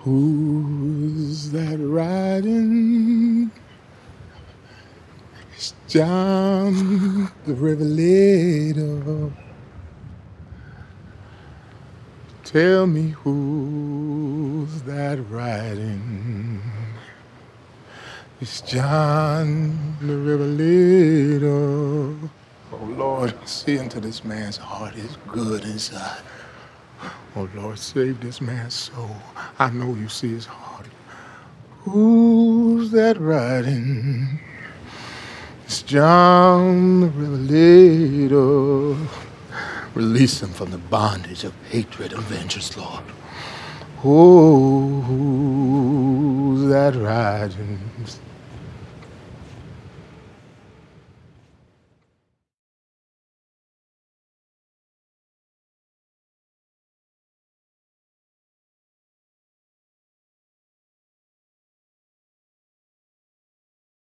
Who's that riding? It's John the Revelator. Tell me who's that riding? It's John the Revelator. Oh Lord, see into this man's heart is good inside. Oh Lord, save this man's soul. I know you see his heart. Who's that riding? It's John the Revelator. Release him from the bondage of hatred and vengeance, Lord. Who's that riding?